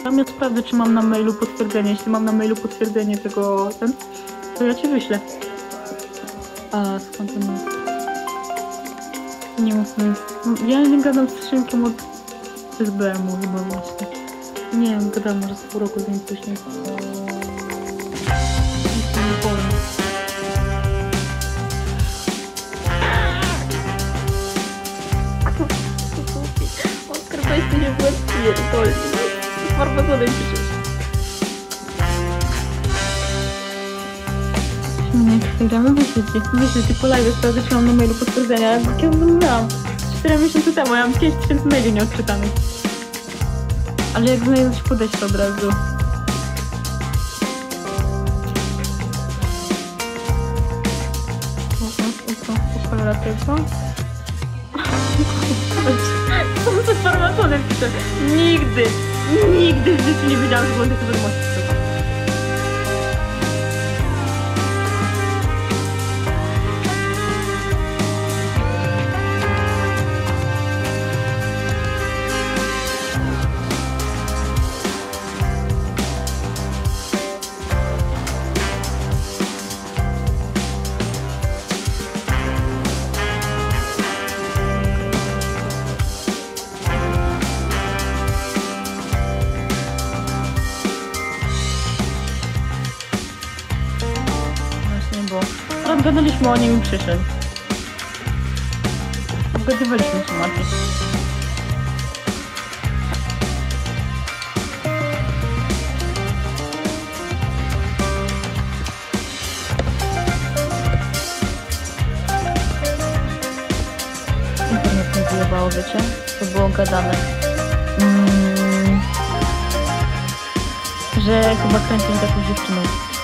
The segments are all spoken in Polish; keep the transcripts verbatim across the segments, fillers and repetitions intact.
Tam ja sprawdzę, czy mam na mailu potwierdzenie. Jeśli mam na mailu potwierdzenie tego, ten, to ja ci wyślę. A skąd to jest? Nie mów nic. Ja nie gadam z Szymkiem od S B M-u chyba właśnie. Nie wiem, gadam może z pół roku z nim później. Nic nie powiem. Oskar, weź ty się w łeb pierdolę. Z farmazonem piszesz. Nie, gramy, wyślę ci. Wyślę ci po live, sprawdzę, czy mam na mailu potwierdzenia. Ale kiedy miałam? cztery miesiące temu, ja mam pięć tysięcy maili nieodczytanych. Ale jak znajdę, ci podeślę od razu. Uko, uko, uko, tylko. Co mu ze farmazonem pisze? Nigdy, nigdy w życiu nie wiedziałam, że będę to wiadomości pisał. Gadaliśmy o nim i przyszedł. Obgadywaliśmy się, Mati. Internet mi wyjebało, wiecie? To było gadane. Mm, że chyba kręcił taką dziewczyną.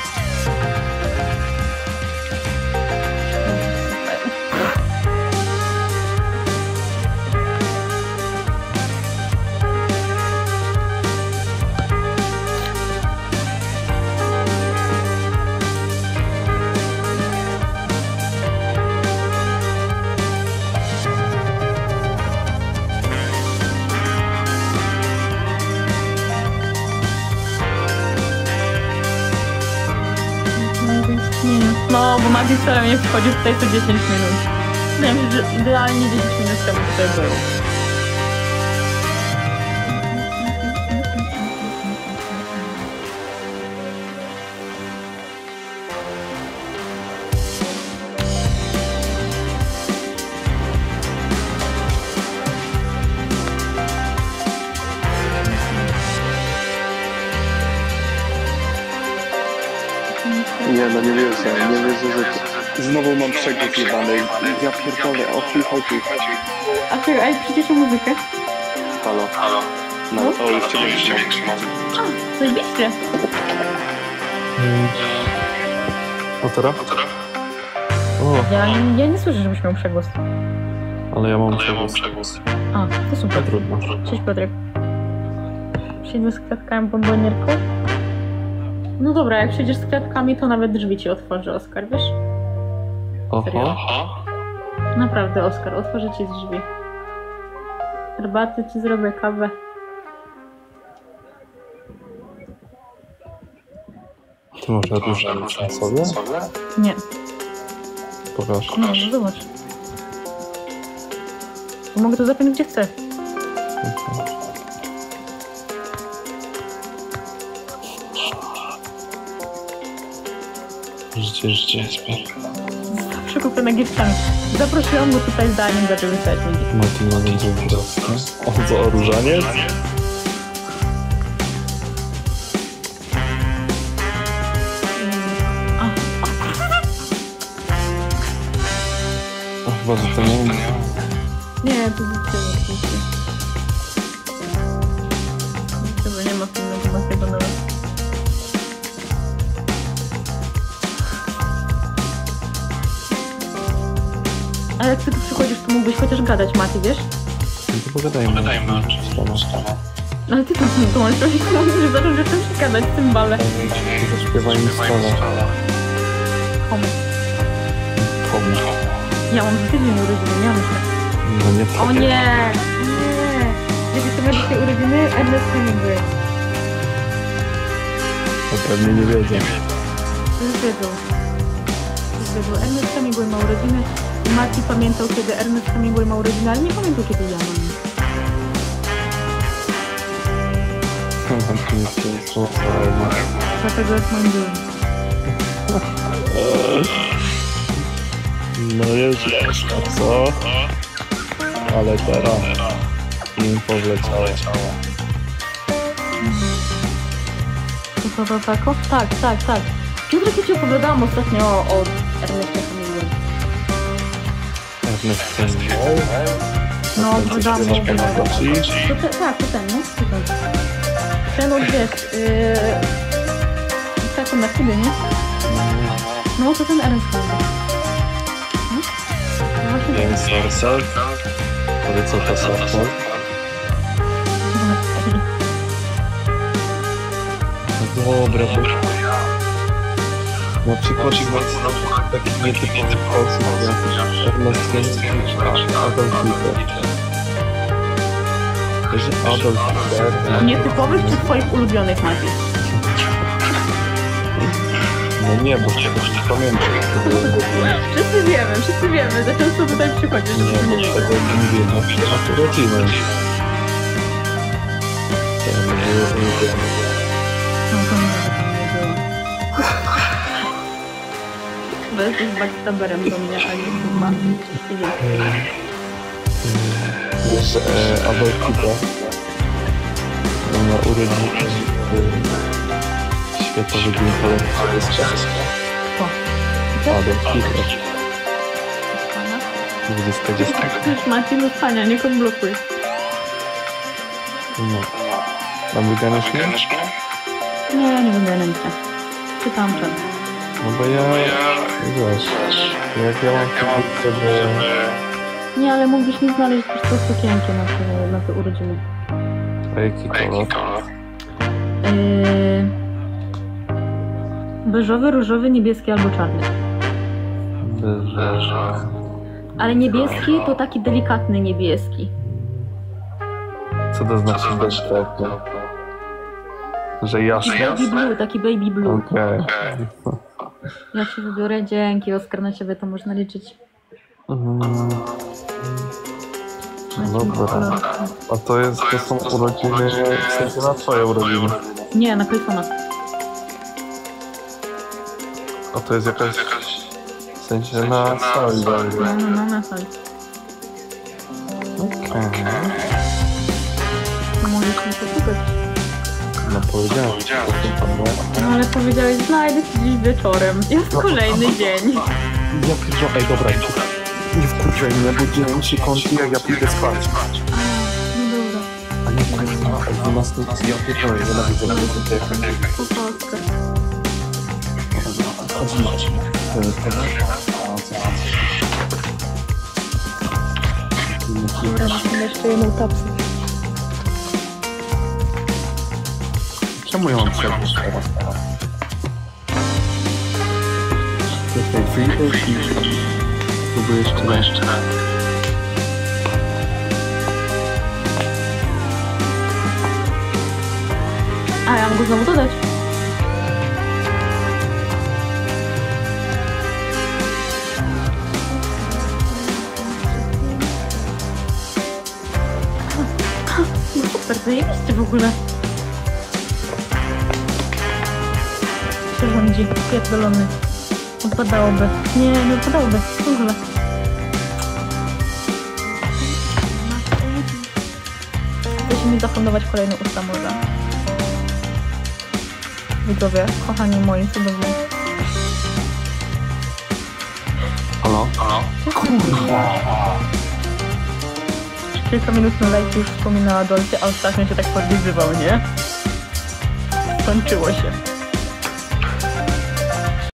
No, bo Mati wcale nie wchodził tutaj co dziesięć minut. Wiem, że idealnie dziesięć minut temu tutaj był. Nie, no nie wierzę, nie wierzę, że znowu mam przegryw jebany. Ja pierdolę, o chuj chodzi. A czekaj, a jak przyjdziecie muzykę? Halo, halo. No, No? o, jeszcze większy mam. A, zajebiście. A teraz? O, Ja, ja nie słyszę, żebyś miał przegłos. ale ja mam przegłos. A, to super. Trudno. Cześć Piotrek. Przyjdę z kwiatkami bombonierką? No dobra, jak przyjdziesz z kwiatkami, to nawet drzwi ci otworzy, Oskar, wiesz? Serio? Oho. Naprawdę, Oskar, otworzę ci drzwi. Herbaty ci zrobię, kawę. Ty może różne na sobie? Nie, Pokaż. nie, no zobacz. Bo mogę to zapiąć gdzie chcę. Życie, życie, śpię. Zawsze kupione giftami. Zaprosiłam go tutaj zanim zaczęły stać mi gifty. Martin ma będzie wyrosty. O co, o różaniec? A chyba, że to nie... Nie, to jest oczywiście. Chyba nie ma filmu Matiego nawet. A jak ty tu przychodzisz, to mógłbyś chociaż gadać, Mati, wiesz? No to pogadajmy. Pogadajmy o czymś. Ale ty tu to masz robić, że zacząć o czymś gadać w tym bale. Zaśpiewaj mi słowa. Komu? Komu? Ja mam za tydzień urodziny, ja myślę. No nie O tobie. nie! Nie! Wiecie, to będzie te urodziny Ernest Hemingway. To pewnie nie wiedzą. Już wiedzą. Już wiedzą. Ernest Hemingway ma urodziny. Mati pamiętał, kiedy Ernest Hemingway ma urodziny, ale nie pamiętał, kiedy ja mam. Tam tu jest to słowo. Dlatego jest moim byłym. No jest a co? Ale teraz im powleciało. To co to tako? Tak, tak, tak. Piotrek, ja ci opowiadałam ostatnio o, o Ernestie Hemingway. Ernest Hemingway? No, Ten, co wydałam śpiewa mu Panadoci? To te, tak, to ten, no. To ten. Ten od wiesz, yy... taką na chwilę, nie? No, to ten Ernest Hemingway. No? No właśnie tak. James Marcel? Ale co to Sartre? Dobra, bo... Na przykład takich nietypowych osób jak Ernest Hemingway, Adolf Hitler. Że Adolf Hitler... Nietypowych czy twoich ulubionych, Maciej? No nie, bo czegoś nie pamiętam. Wszyscy wiemy, wszyscy wiemy, za często tutaj przychodzisz. Nie, bo wtedy mówię, no przecież urodziny. Ten był ulubiony. No to nie było. Bo jesteś backstaberem do mnie, a nie chyba. Wiesz, e, Adolf Hitler na urodziny Światowy Dzień Kolekcjonisty. Co? Adolf Hitler. dwudziestego. Już Maciej do spania, nie odblokuj. No. Tam wyganiasz mnie? Nie, nie będę ręce. Czytam czas. No bo ja, wiesz, jak ja mam taką, żeby... Nie, ale mógłbyś mi znaleźć też to sukienkę na te, na te urodziny. A jaki kolor? Yy... Beżowy, różowy, niebieski albo czarny. Beżowy. Ale niebieski to taki delikatny niebieski. Co to znaczy delikatny? Że jasny? Taki baby blue, taki baby blue. Okej. Ja się wybiorę, dzięki, Oskar, na siebie to można liczyć. Mm. Na Dobra. kolor. A to jest, to są urodziny, w sensie na twoje urodziny. Nie, na Claytona. A to jest jakaś, w sensie na sali będzie. No, no, no, na sali. Okej. No, możesz mi to kupić. No powiedziałem. No ale powiedziałeś, znajdę się dziś wieczorem. Jest kolejny dzień. Ja pierdolę, ej dobra, nie wkurczaj mnie, bo dzieją się kąty, jak ja pójdę spać. No dobra. A nie kurwa, o dwunastej ja pierdolę, ja nawet nie wiem, Spoko, Oskar. chodź mać. To jest to, Dobra, musimy jeszcze jedną tapsę. czemu ja mam przebić teraz? Czekaj, wyjdę i spróbuję jeszcze raz. Jeszcze raz. A, ja mam go znowu dodać. No super, zajebiście w ogóle. Przyrządzi, pierdolony. Odpadałoby. Nie, nie odpadałoby. W ogóle. Chcecie mi zafundować kolejne usta może. Widzowie, kochani moi cudowni. Halo? Halo? Kurwa! Kilka minut na live już wspominała Adolfie, a ostatnio się tak podlizywał, nie? Skończyło się.